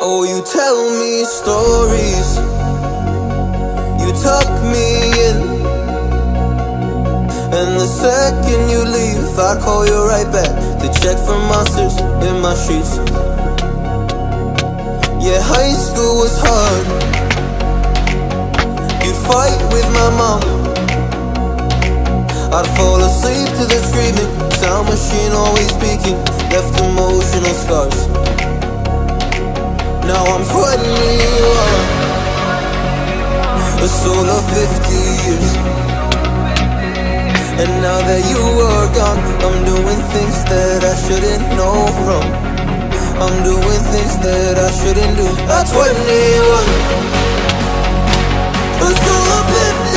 Oh, you tell me stories, you tuck me in, and the second you leave I call you right back to check for monsters in my sheets. Yeah, high school was hard. You'd fight with my mom, I'd fall asleep to the screaming, sound machine always speaking, left emotional scars. Now I'm 21, a soul of 50 years. And now that you are gone, I'm doing things that I shouldn't know from. I'm doing things that I shouldn't do. At 21, a soul of 50